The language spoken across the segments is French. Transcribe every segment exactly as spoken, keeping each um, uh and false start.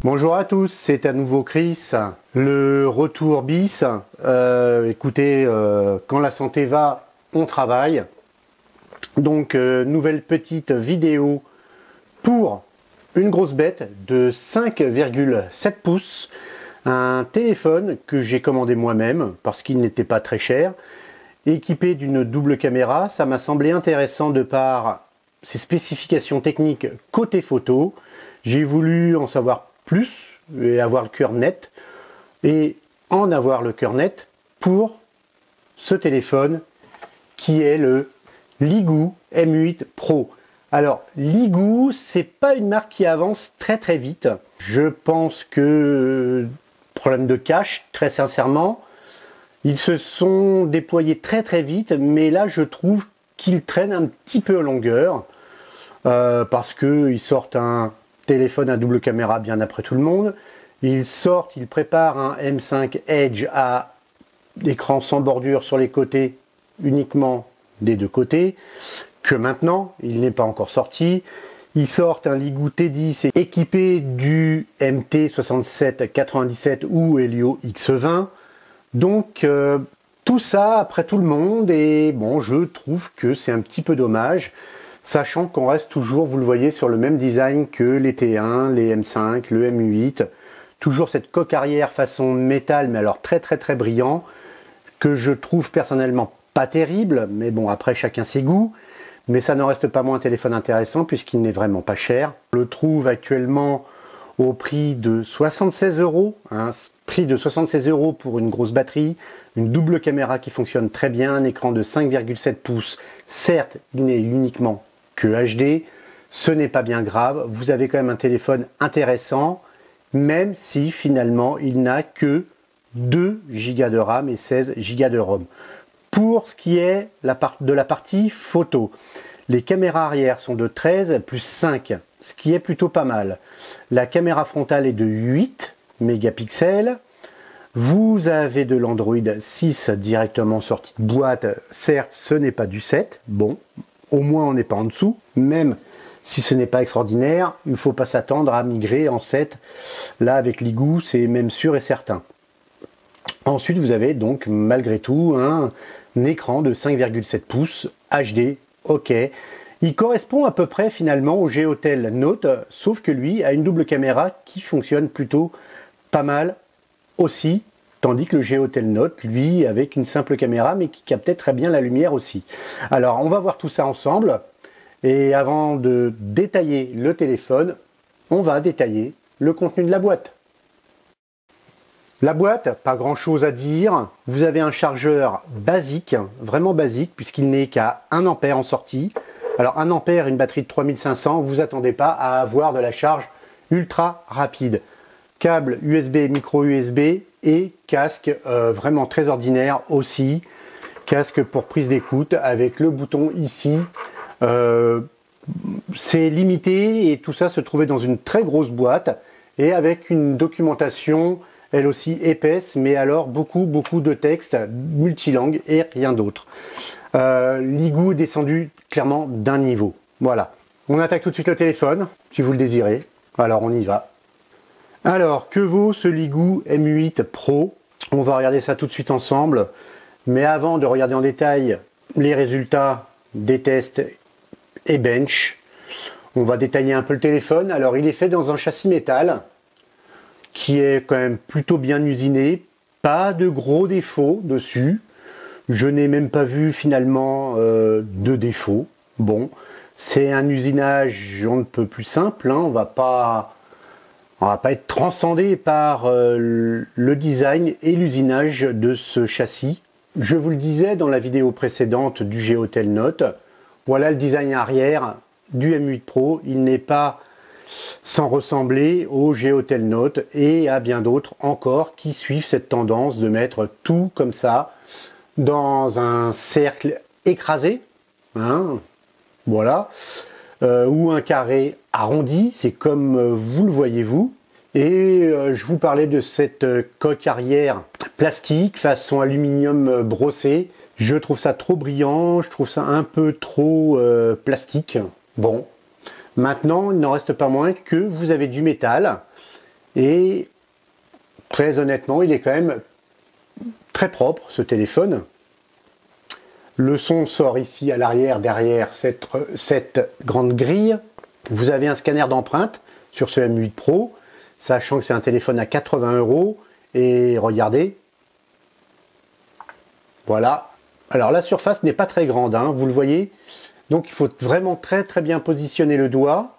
Bonjour à tous, c'est à nouveau Chris. Le retour bis. Euh, écoutez, euh, quand la santé va, on travaille. Donc, euh, nouvelle petite vidéo pour une grosse bête de cinq virgule sept pouces. Un téléphone que j'ai commandé moi-même parce qu'il n'était pas très cher. Équipé d'une double caméra, ça m'a semblé intéressant de par ses spécifications techniques côté photo. J'ai voulu en savoir plus et avoir le cœur net et en avoir le cœur net pour ce téléphone qui est le Ligoo M huit Pro. Alors Ligoo, c'est pas une marque qui avance très très vite. Je pense que problème de cache, très sincèrement, ils se sont déployés très très vite, mais là je trouve qu'ils traînent un petit peu en longueur euh, parce qu'ils sortent un téléphone à double caméra bien après tout le monde. Ils sortent, ils préparent un M cinq Edge à écran sans bordure sur les côtés, uniquement des deux côtés, que maintenant, il n'est pas encore sorti. Ils sortent un Ligoo T dix équipé du M T soixante-sept quatre-vingt-dix-sept ou Helio X vingt. Donc, euh, tout ça après tout le monde, et bon, je trouve que c'est un petit peu dommage. Sachant qu'on reste toujours, vous le voyez, sur le même design que les T un, les M cinq, le M huit. Toujours cette coque arrière façon métal, mais alors très très très brillant, que je trouve personnellement pas terrible, mais bon, après chacun ses goûts. Mais ça n'en reste pas moins un téléphone intéressant puisqu'il n'est vraiment pas cher. On le trouve actuellement au prix de soixante-seize euros, hein, prix de soixante-seize euros pour une grosse batterie, une double caméra qui fonctionne très bien, un écran de cinq virgule sept pouces. Certes, il n'est uniquement que H D, ce n'est pas bien grave, vous avez quand même un téléphone intéressant, même si finalement il n'a que deux gigas de RAM et seize gigas de ROM. Pour ce qui est la part, de la partie photo, les caméras arrière sont de treize plus cinq, ce qui est plutôt pas mal. La caméra frontale est de huit mégapixels. Vous avez de l'Android six directement sorti de boîte. Certes, ce n'est pas du sept. Bon, au moins on n'est pas en dessous. Même si ce n'est pas extraordinaire, il ne faut pas s'attendre à migrer en sept. Là, avec Ligoo, c'est même sûr et certain. Ensuite, vous avez donc malgré tout un, un écran de cinq virgule sept pouces H D. Ok. Il correspond à peu près finalement au G-Hotel Note, sauf que lui a une double caméra qui fonctionne plutôt pas mal aussi, tandis que le G-Hotel Note, lui, avec une simple caméra, mais qui captait très bien la lumière aussi. Alors, on va voir tout ça ensemble, et avant de détailler le téléphone, on va détailler le contenu de la boîte. La boîte, pas grand chose à dire, vous avez un chargeur basique, vraiment basique, puisqu'il n'est qu'à un ampère en sortie. Alors un ampère, une batterie de trois mille cinq cents, vous attendez pas à avoir de la charge ultra rapide. Câble U S B, micro U S B et casque euh, vraiment très ordinaire aussi. Casque pour prise d'écoute avec le bouton ici. Euh, c'est limité et tout ça se trouvait dans une très grosse boîte et avec une documentation elle aussi épaisse, mais alors beaucoup beaucoup de textes multilangues et rien d'autre. Euh, Ligoo est descendu clairement d'un niveau. Voilà. On attaque tout de suite le téléphone, si vous le désirez. Alors on y va. Alors, que vaut ce Ligoo M huit Pro? On va regarder ça tout de suite ensemble. Mais avant de regarder en détail les résultats des tests et bench, on va détailler un peu le téléphone. Alors, il est fait dans un châssis métal qui est quand même plutôt bien usiné. Pas de gros défauts dessus. Je n'ai même pas vu finalement euh, de défauts. Bon, c'est un usinage on ne peut plus simple. Hein. On va pas... On va pas être transcendé par euh, le design et l'usinage de ce châssis. Je vous le disais dans la vidéo précédente du G-Hotel Note, voilà le design arrière du M huit Pro. Il n'est pas sans ressembler au G-Hotel Note et à bien d'autres encore qui suivent cette tendance de mettre tout comme ça dans un cercle écrasé. Hein, voilà. Euh, ou un carré arrondi, c'est comme euh, vous le voyez vous. Et euh, je vous parlais de cette euh, coque arrière plastique façon aluminium euh, brossé. Je trouve ça trop brillant, je trouve ça un peu trop euh, plastique. Bon, maintenant il n'en reste pas moins que vous avez du métal Et très honnêtement, il est quand même très propre ce téléphone. Le son sort ici à l'arrière, derrière cette, cette grande grille. Vous avez un scanner d'empreinte sur ce M huit Pro, sachant que c'est un téléphone à quatre-vingts euros. Et regardez, voilà. Alors la surface n'est pas très grande, hein, vous le voyez. Donc il faut vraiment très très bien positionner le doigt.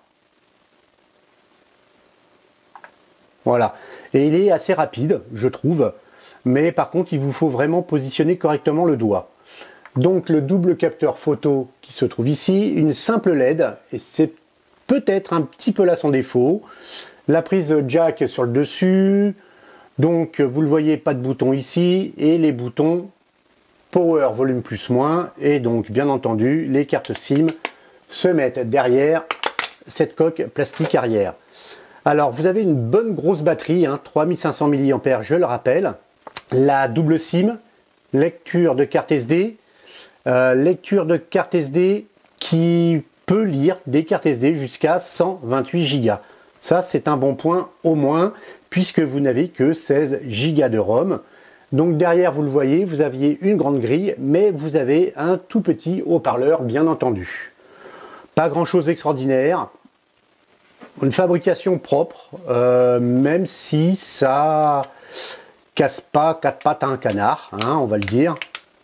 Voilà. Et il est assez rapide, je trouve. Mais par contre, il vous faut vraiment positionner correctement le doigt. Donc le double capteur photo qui se trouve ici, une simple L E D, et c'est peut-être un petit peu là son défaut. La prise jack sur le dessus, donc vous le voyez, pas de bouton ici, et les boutons power, volume plus moins, et donc bien entendu les cartes SIM se mettent derrière cette coque plastique arrière. Alors vous avez une bonne grosse batterie, hein, trois mille cinq cents milliampères, je le rappelle, la double SIM, lecture de carte S D, Euh, lecture de carte S D qui peut lire des cartes S D jusqu'à cent vingt-huit gigas. Ça, c'est un bon point au moins, puisque vous n'avez que seize gigas de ROM. Donc derrière, vous le voyez, vous aviez une grande grille, mais vous avez un tout petit haut-parleur, bien entendu. Pas grand-chose d'extraordinaire. Une fabrication propre, euh, même si ça casse pas quatre pattes à un canard, hein, on va le dire.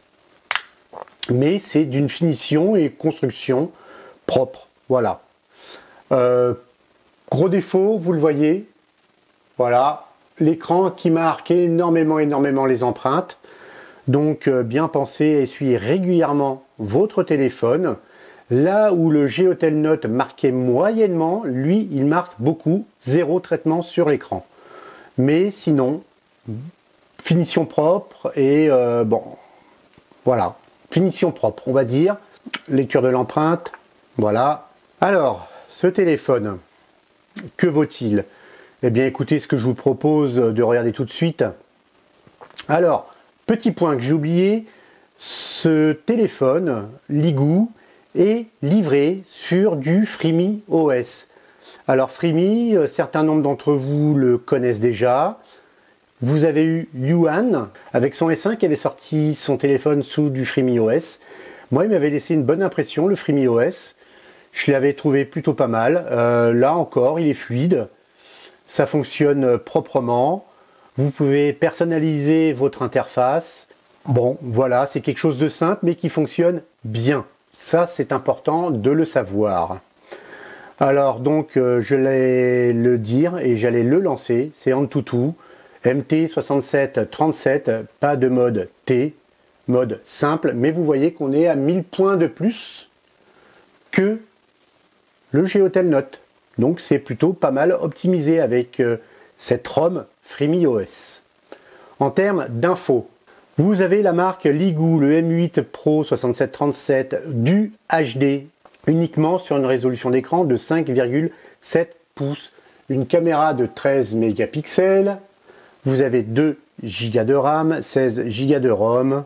Mais c'est d'une finition et construction propre, voilà. Euh, gros défaut, vous le voyez, voilà, l'écran qui marque énormément, énormément les empreintes. Donc euh, bien pensé à essuyer régulièrement votre téléphone. Là où le Geotel Note marquait moyennement, lui, il marque beaucoup, zéro traitement sur l'écran. Mais sinon, finition propre et euh, bon, voilà. Finition propre, on va dire. Lecture de l'empreinte, voilà. Alors, ce téléphone, que vaut-il? Eh bien, écoutez ce que je vous propose de regarder tout de suite. Alors, petit point que j'ai oublié, ce téléphone, Ligoo, est livré sur du FreeMeOS. Alors, Freemi, certain nombre d'entre vous le connaissent déjà. Vous avez eu Yuan avec son S un qui avait sorti son téléphone sous du FreeMeOS. Moi, il m'avait laissé une bonne impression, le FreeMeOS. Je l'avais trouvé plutôt pas mal. Euh, là encore, il est fluide. Ça fonctionne proprement. Vous pouvez personnaliser votre interface. Bon, voilà, c'est quelque chose de simple, mais qui fonctionne bien. Ça, c'est important de le savoir. Alors, donc, euh, je vais le dire et j'allais le lancer. C'est Antutu. M T soixante-sept trente-sept, pas de mode T, mode simple, mais vous voyez qu'on est à mille points de plus que le Geotel Note. Donc c'est plutôt pas mal optimisé avec euh, cette ROM FreeMeOS. En termes d'infos, vous avez la marque Ligoo, le M huit Pro soixante-sept trente-sept du H D, uniquement sur une résolution d'écran de cinq virgule sept pouces, une caméra de treize mégapixels. Vous avez deux gigas de RAM, seize gigas de ROM.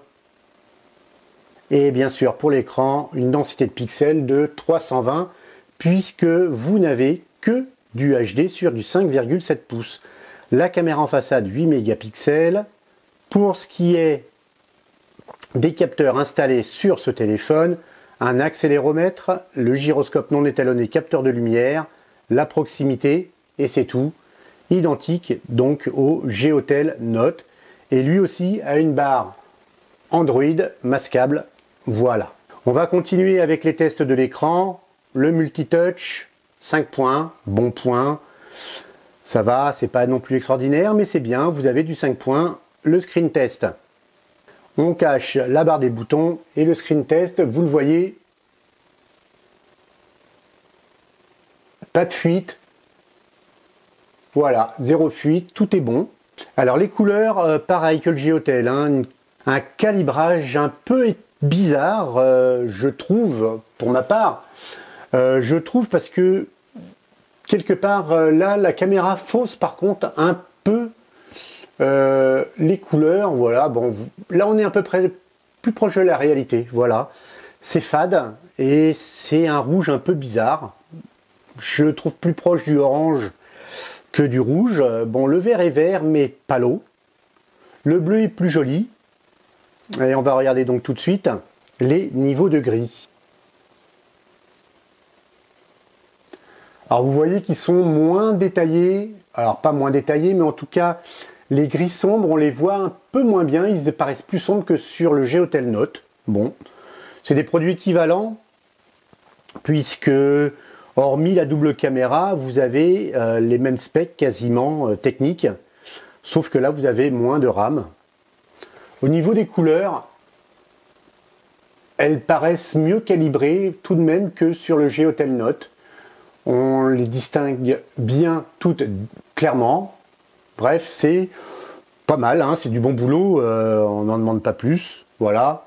Et bien sûr, pour l'écran, une densité de pixels de trois cent vingt, puisque vous n'avez que du H D sur du cinq virgule sept pouces. La caméra en façade, huit mégapixels. Pour ce qui est des capteurs installés sur ce téléphone, un accéléromètre, le gyroscope non étalonné capteur de lumière, la proximité, et c'est tout. Identique donc au Geotel Note, et lui aussi a une barre Android masquable. Voilà. On va continuer avec les tests de l'écran. Le multitouch, cinq points, bon point. Ça va, c'est pas non plus extraordinaire, mais c'est bien, vous avez du cinq points. Le screen test. On cache la barre des boutons et le screen test, vous le voyez, pas de fuite. Voilà, zéro fuite, tout est bon. Alors les couleurs, euh, pareil que le Geotel, hein, un calibrage un peu bizarre, euh, je trouve, pour ma part. Euh, je trouve parce que, quelque part, euh, là, la caméra fausse par contre un peu euh, les couleurs. Voilà, bon, là on est à peu près plus proche de la réalité, voilà. C'est fade et c'est un rouge un peu bizarre. Je le trouve plus proche du orange que du rouge. Bon, le vert est vert, mais palo. Le bleu est plus joli. Et on va regarder donc tout de suite les niveaux de gris. Alors vous voyez qu'ils sont moins détaillés. Alors pas moins détaillés, mais en tout cas, les gris sombres, on les voit un peu moins bien. Ils paraissent plus sombres que sur le Geotel Note. Bon, c'est des produits équivalents, puisque hormis la double caméra, vous avez euh, les mêmes specs quasiment euh, techniques, sauf que là vous avez moins de RAM. Au niveau des couleurs, elles paraissent mieux calibrées tout de même que sur le Geotel Note. On les distingue bien toutes clairement. Bref, c'est pas mal, hein, c'est du bon boulot, euh, on n'en demande pas plus. Voilà.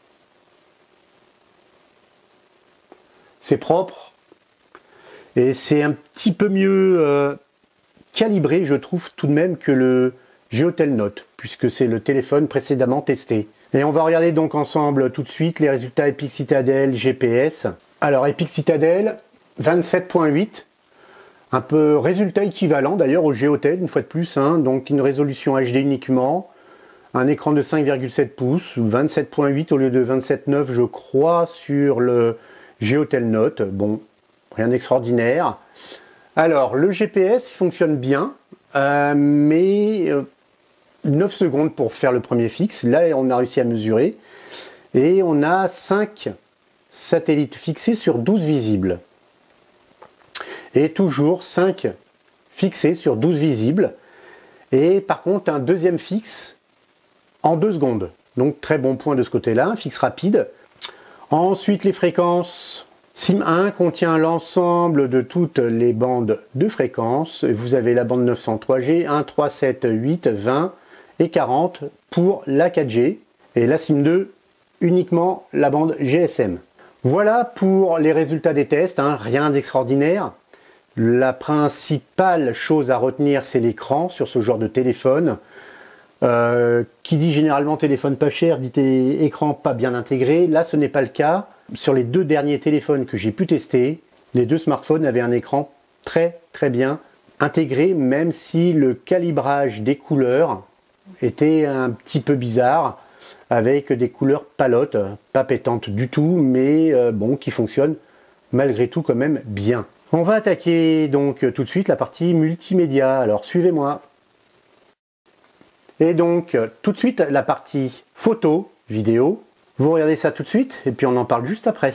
C'est propre. Et c'est un petit peu mieux euh, calibré, je trouve, tout de même que le Geotel Note, puisque c'est le téléphone précédemment testé. Et on va regarder donc ensemble tout de suite les résultats Epic Citadel G P S. Alors Epic Citadel, vingt-sept point huit, un peu résultat équivalent d'ailleurs au Geotel, une fois de plus, hein, donc une résolution H D uniquement, un écran de cinq virgule sept pouces, vingt-sept point huit au lieu de vingt-sept point neuf je crois sur le Geotel Note, bon, rien d'extraordinaire. Alors le G P S il fonctionne bien, euh, mais euh, neuf secondes pour faire le premier fixe, là on a réussi à mesurer, et on a cinq satellites fixés sur douze visibles. Et toujours cinq fixés sur douze visibles. Et par contre, un deuxième fixe en deux secondes. Donc très bon point de ce côté-là, un fixe rapide. Ensuite, les fréquences. SIM un contient l'ensemble de toutes les bandes de fréquences. Vous avez la bande neuf cent trois G, un, trois, sept, huit, vingt et quarante pour la quatre G. Et la SIM deux, uniquement la bande G S M. Voilà pour les résultats des tests, hein, rien d'extraordinaire. La principale chose à retenir, c'est l'écran sur ce genre de téléphone. Euh, qui dit généralement téléphone pas cher, dit écran pas bien intégré. Là, ce n'est pas le cas. Sur les deux derniers téléphones que j'ai pu tester, les deux smartphones avaient un écran très très bien intégré, même si le calibrage des couleurs était un petit peu bizarre, avec des couleurs palotes, pas pétantes du tout, mais euh, bon, qui fonctionnent malgré tout quand même bien. On va attaquer donc tout de suite la partie multimédia, alors suivez-moi. Et donc tout de suite la partie photo, vidéo. Vous regardez ça tout de suite et puis on en parle juste après.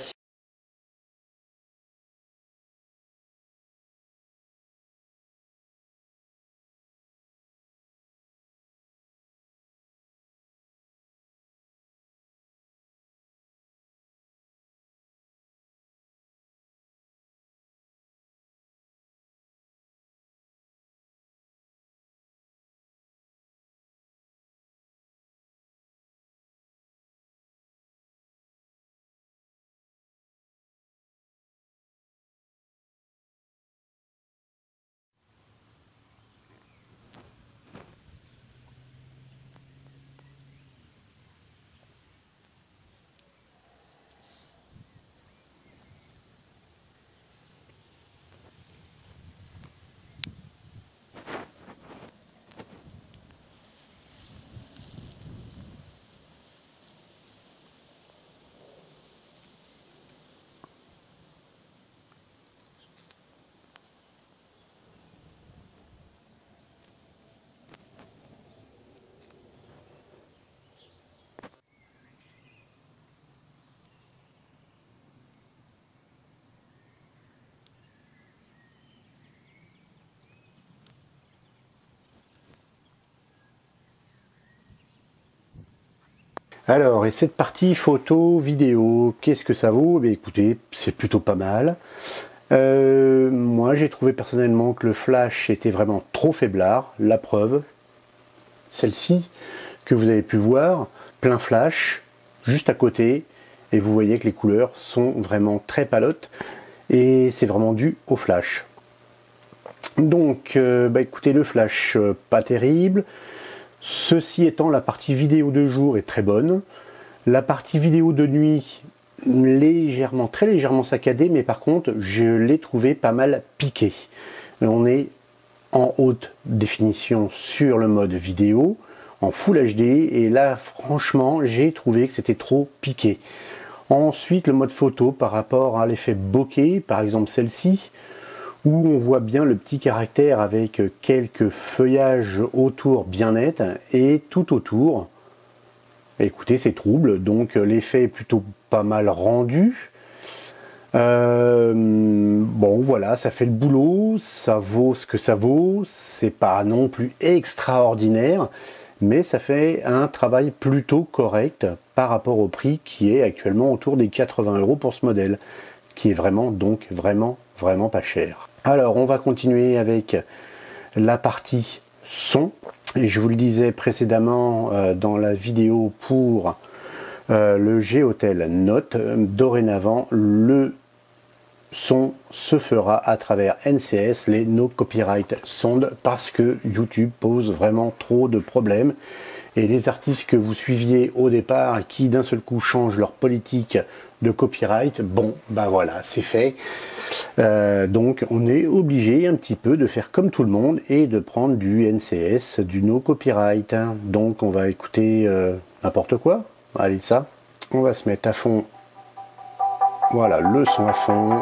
Alors, et cette partie photo, vidéo, qu'est-ce que ça vaut? Eh bien, écoutez, c'est plutôt pas mal. Euh, moi, j'ai trouvé personnellement que le flash était vraiment trop faiblard. La preuve, celle-ci, que vous avez pu voir, plein flash, juste à côté, et vous voyez que les couleurs sont vraiment très palotes, et c'est vraiment dû au flash. Donc, euh, bah, écoutez, le flash, euh, pas terrible. Ceci étant, la partie vidéo de jour est très bonne. La partie vidéo de nuit, légèrement, très légèrement saccadée, mais par contre, je l'ai trouvé pas mal piqué. On est en haute définition sur le mode vidéo, en Full H D, et là franchement j'ai trouvé que c'était trop piqué. Ensuite le mode photo par rapport à l'effet bokeh, par exemple celle-ci, où on voit bien le petit caractère avec quelques feuillages autour bien nets, et tout autour, écoutez, c'est trouble, donc l'effet est plutôt pas mal rendu. Euh, bon voilà, ça fait le boulot, ça vaut ce que ça vaut, c'est pas non plus extraordinaire, mais ça fait un travail plutôt correct par rapport au prix qui est actuellement autour des quatre-vingts euros pour ce modèle, qui est vraiment donc vraiment vraiment pas cher. Alors on va continuer avec la partie son, et je vous le disais précédemment euh, dans la vidéo pour euh, le G-Hotel Note, dorénavant le son se fera à travers N C S, les No Copyright Sound, parce que YouTube pose vraiment trop de problèmes, et les artistes que vous suiviez au départ qui d'un seul coup changent leur politique de copyright, bon bah voilà, c'est fait. Euh, donc on est obligé un petit peu de faire comme tout le monde et de prendre du N C S, du No Copyright. Donc on va écouter euh, n'importe quoi. Allez, ça, on va se mettre à fond. Voilà, le son à fond.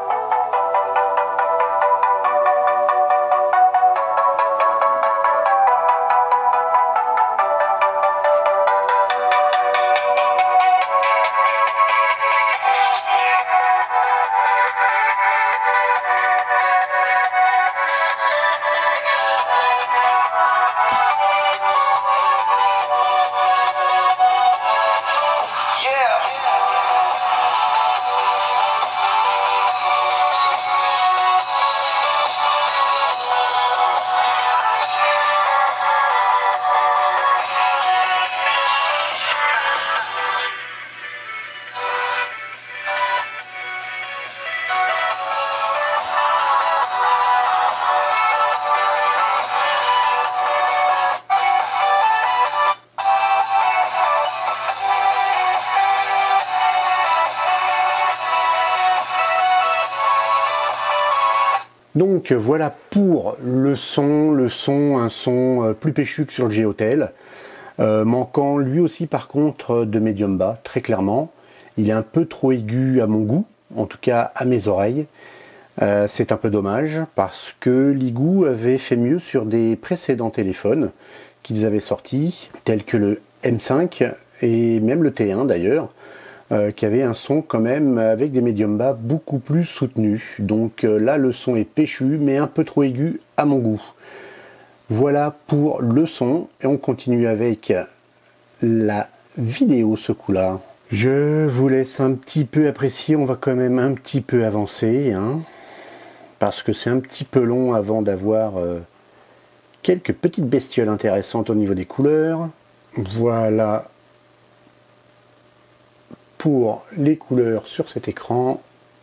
Donc voilà pour le son, le son, un son plus péchu que sur le G-Hotel, euh, manquant lui aussi par contre de médium bas, très clairement. Il est un peu trop aigu à mon goût, en tout cas à mes oreilles. Euh, c'est un peu dommage parce que Ligoo avait fait mieux sur des précédents téléphones qu'ils avaient sortis, tels que le M cinq et même le T un d'ailleurs. Euh, qui avait un son quand même avec des médiums bas beaucoup plus soutenus. Donc euh, là le son est péchu mais un peu trop aigu à mon goût. Voilà pour le son, et on continue avec la vidéo ce coup-là. Je vous laisse un petit peu apprécier, on va quand même un petit peu avancer, hein, parce que c'est un petit peu long avant d'avoir euh, quelques petites bestioles intéressantes au niveau des couleurs. Voilà pour les couleurs sur cet écran.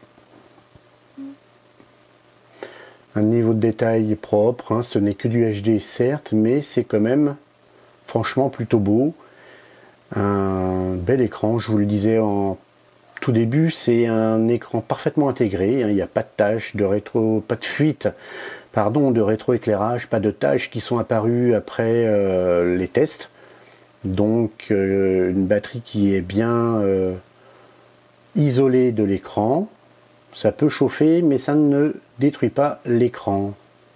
Un niveau de détail propre, hein, ce n'est que du H D certes, mais c'est quand même franchement plutôt beau. Un bel écran, je vous le disais en tout début, c'est un écran parfaitement intégré, hein, il n'y a pas de tâches de rétro, pas de fuite, pardon, de rétroéclairage, pas de tâches qui sont apparues après euh, les tests. Donc euh, une batterie qui est bien euh, isolée de l'écran. Ça peut chauffer mais ça ne détruit pas l'écran.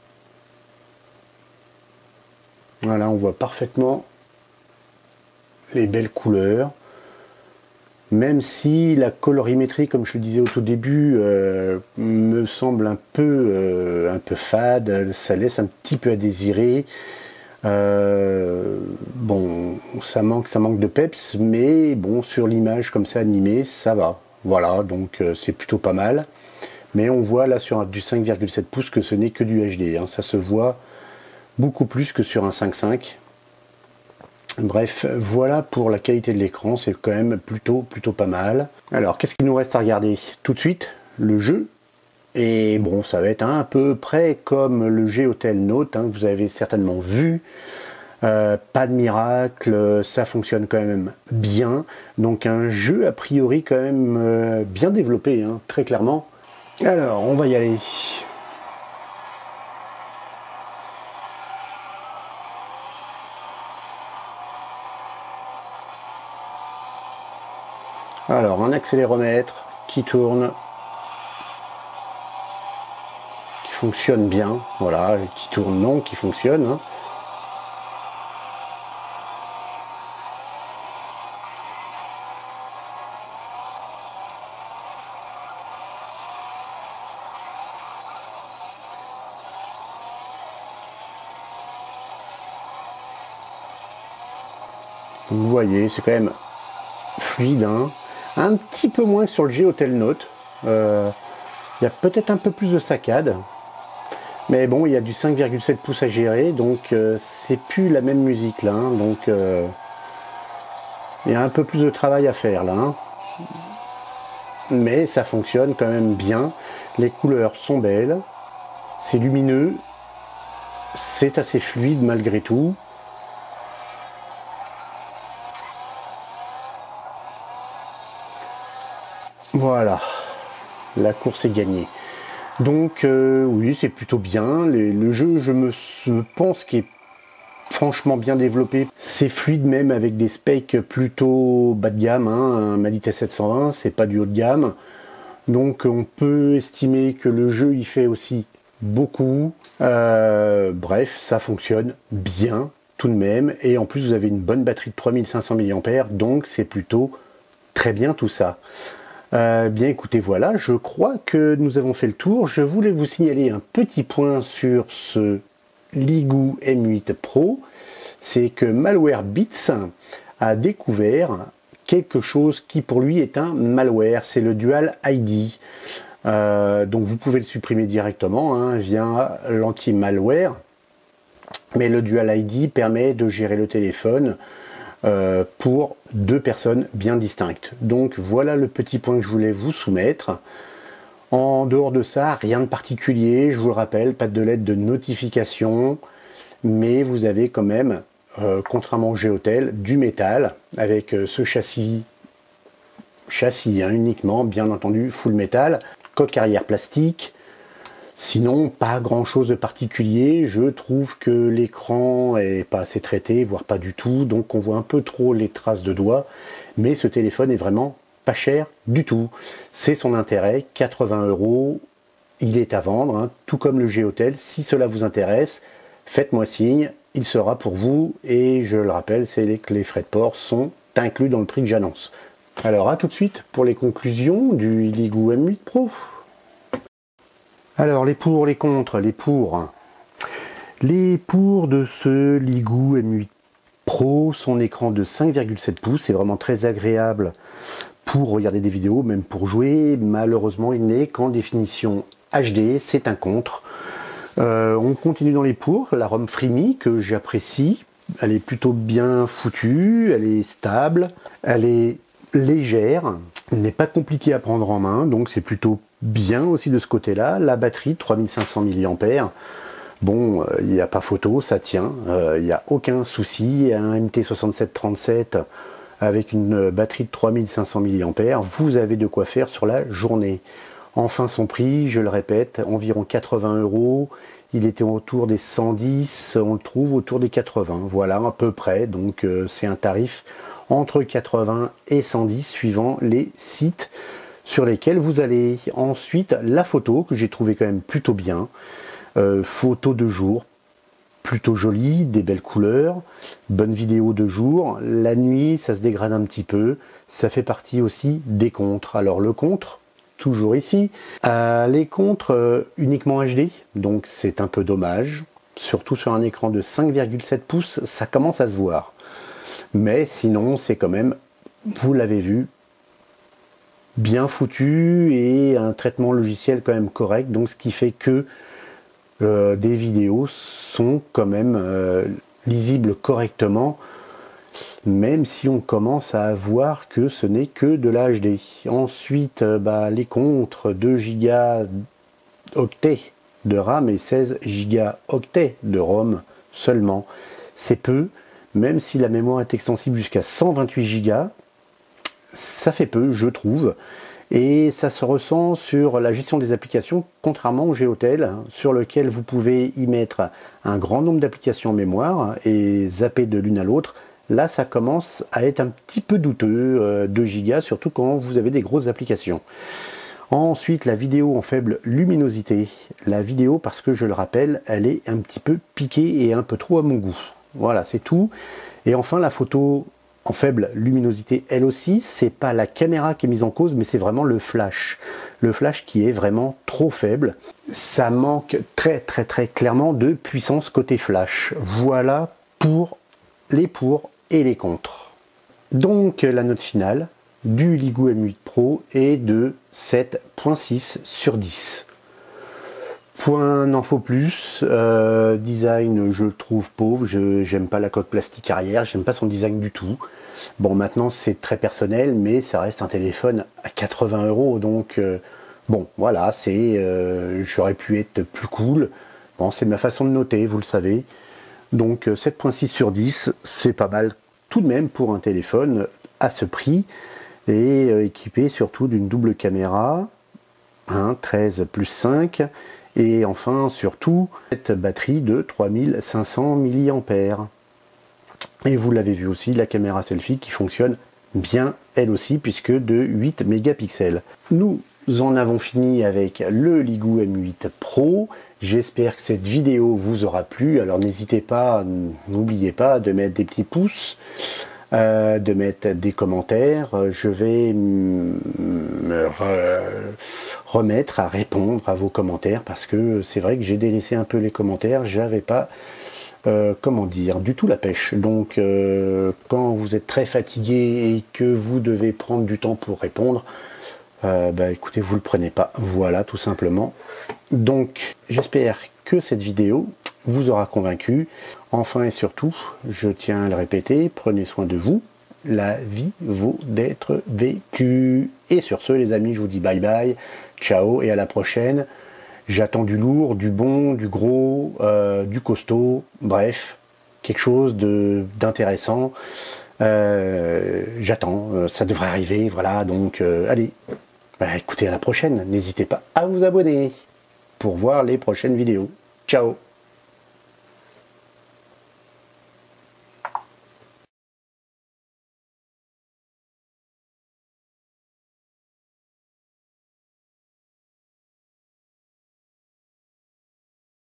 Voilà, on voit parfaitement les belles couleurs. Même si la colorimétrie, comme je le disais au tout début, euh, me semble un peu, euh, un peu fade, ça laisse un petit peu à désirer. Euh, bon, ça manque, ça manque de peps, mais bon, sur l'image comme ça animée, ça va. Voilà, donc euh, c'est plutôt pas mal. Mais on voit là sur du cinq virgule sept pouces que ce n'est que du H D. Hein. Ça se voit beaucoup plus que sur un cinq virgule cinq. Bref, voilà pour la qualité de l'écran, c'est quand même plutôt, plutôt pas mal. Alors, qu'est-ce qu'il nous reste à regarder tout de suite? Le jeu. Et bon, ça va être un peu près comme le G-Hotel Note, hein, que vous avez certainement vu. Euh, pas de miracle, ça fonctionne quand même bien. Donc un jeu a priori quand même euh, bien développé, hein, très clairement. Alors, on va y aller. Alors un accéléromètre qui tourne, qui fonctionne bien, voilà, qui tourne non, qui fonctionne. Hein. Vous voyez, c'est quand même fluide, hein. Un petit peu moins que sur le G-Hotel Note. Euh, il y a peut-être un peu plus de saccade. Mais bon, il y a du cinq virgule sept pouces à gérer, donc euh, c'est plus la même musique là. Hein, donc euh, il y a un peu plus de travail à faire là. Hein. Mais ça fonctionne quand même bien. Les couleurs sont belles. C'est lumineux. C'est assez fluide malgré tout. Voilà, la course est gagnée. Donc euh, oui, c'est plutôt bien. Le, le jeu, je me je pense qu'il est franchement bien développé. C'est fluide même avec des specs plutôt bas de gamme. Hein. Un Malites sept cent vingt, c'est pas du haut de gamme. Donc on peut estimer que le jeu il fait aussi beaucoup. Euh, bref, ça fonctionne bien tout de même. Et en plus, vous avez une bonne batterie de trois mille cinq cents milliampères, donc c'est plutôt très bien tout ça. Euh, bien écoutez, voilà, je crois que nous avons fait le tour. Je voulais vous signaler un petit point sur ce Leegoo M huit Pro, c'est que MalwareBits a découvert quelque chose qui pour lui est un malware, c'est le Dual I D. Euh, donc vous pouvez le supprimer directement hein, via l'anti-malware, mais le Dual I D permet de gérer le téléphone Euh, pour deux personnes bien distinctes. Donc voilà le petit point que je voulais vous soumettre. En dehors de ça, rien de particulier, je vous le rappelle, pas de lettre de notification, mais vous avez quand même, euh, contrairement au G-Hotel, du métal avec euh, ce châssis, châssis hein, uniquement, bien entendu, full métal, coque arrière plastique. Sinon, pas grand chose de particulier. Je trouve que l'écran est pas assez traité, voire pas du tout. Donc on voit un peu trop les traces de doigts. Mais ce téléphone est vraiment pas cher du tout. C'est son intérêt, quatre-vingts euros. Il est à vendre, hein, tout comme le G-Hotel. Si cela vous intéresse, faites-moi signe. Il sera pour vous. Et je le rappelle, c'est que les frais de port sont inclus dans le prix que j'annonce. Alors à tout de suite pour les conclusions du Leegoo M huit Pro. Alors les pour, les contre, les pour. Les pour de ce Leegoo M huit Pro, son écran de cinq virgule sept pouces, c'est vraiment très agréable pour regarder des vidéos, même pour jouer. Malheureusement, il n'est qu'en définition H D, c'est un contre. Euh, on continue dans les pour, la ROM FreeMe que j'apprécie, elle est plutôt bien foutue, elle est stable, elle est légère, elle n'est pas compliquée à prendre en main, donc c'est plutôt bien aussi de ce côté-là. La batterie, trois mille cinq cents milliampères, bon, il euh, n'y a pas photo, ça tient, il euh, n'y a aucun souci. Un M T soixante-sept trente-sept avec une batterie de trois mille cinq cents milliampères, vous avez de quoi faire sur la journée. Enfin, son prix, je le répète, environ quatre-vingts euros. Il était autour des cent dix, on le trouve autour des quatre-vingts, voilà, à peu près. Donc, euh, c'est un tarif entre quatre-vingts et cent dix, suivant les sites sur lesquels vous allez. Ensuite, la photo, que j'ai trouvé quand même plutôt bien. Euh, photo de jour, plutôt jolie, des belles couleurs, bonne vidéo de jour. La nuit, ça se dégrade un petit peu. Ça fait partie aussi des contres. Alors, le contre, toujours ici. Euh, les contres euh, uniquement H D, donc c'est un peu dommage. Surtout sur un écran de cinq virgule sept pouces, ça commence à se voir. Mais sinon, c'est quand même, vous l'avez vu, bien foutu et un traitement logiciel quand même correct. Donc ce qui fait que euh, des vidéos sont quand même euh, lisibles correctement, même si on commence à voir que ce n'est que de la H D. Ensuite, euh, bah, les contres, deux gigaoctets de RAM et seize gigaoctets de ROM seulement. C'est peu, même si la mémoire est extensible jusqu'à cent vingt-huit gigas, ça fait peu, je trouve. Et ça se ressent sur la gestion des applications, contrairement au G-Hotel, sur lequel vous pouvez y mettre un grand nombre d'applications en mémoire et zapper de l'une à l'autre. Là, ça commence à être un petit peu douteux, euh, deux gigas, surtout quand vous avez des grosses applications. Ensuite, la vidéo en faible luminosité. La vidéo, parce que je le rappelle, elle est un petit peu piquée et un peu trop à mon goût. Voilà, c'est tout. Et enfin, la photo en faible luminosité, elle aussi, c'est pas la caméra qui est mise en cause, mais c'est vraiment le flash. Le flash qui est vraiment trop faible. Ça manque très très très clairement de puissance côté flash. Voilà pour les pour et les contre. Donc la note finale du Ligoo M huit Pro est de sept virgule six sur dix. Point n'en faut plus, euh, design je le trouve pauvre, je j'aime pas la coque plastique arrière, j'aime pas son design du tout. Bon, maintenant c'est très personnel, mais ça reste un téléphone à quatre-vingts euros, donc euh, bon voilà, c'est euh, j'aurais pu être plus cool. Bon, c'est ma façon de noter, vous le savez. Donc sept virgule six sur dix, c'est pas mal tout de même pour un téléphone à ce prix, et euh, équipé surtout d'une double caméra, hein, treize plus cinq, et enfin surtout cette batterie de trois mille cinq cents milliampères. Et vous l'avez vu aussi, la caméra selfie qui fonctionne bien elle aussi, puisque de huit mégapixels. Nous en avons fini avec le Ligoo M huit Pro. J'espère que cette vidéo vous aura plu. Alors n'hésitez pas, n'oubliez pas de mettre des petits pouces, euh, de mettre des commentaires. Je vais me re remettre à répondre à vos commentaires, parce que c'est vrai que j'ai délaissé un peu les commentaires. J'avais pas Euh, comment dire, du tout la pêche. Donc euh, quand vous êtes très fatigué et que vous devez prendre du temps pour répondre, euh, bah écoutez, vous le prenez pas. Voilà, tout simplement. Donc j'espère que cette vidéo vous aura convaincu. Enfin et surtout, je tiens à le répéter, prenez soin de vous. La vie vaut d'être vécue. Et sur ce, les amis, je vous dis bye bye, ciao et à la prochaine. J'attends du lourd, du bon, du gros, euh, du costaud, bref, quelque chose de d'intéressant. Euh, J'attends, euh, ça devrait arriver, voilà, donc euh, allez, bah, écoutez, à la prochaine. N'hésitez pas à vous abonner pour voir les prochaines vidéos. Ciao!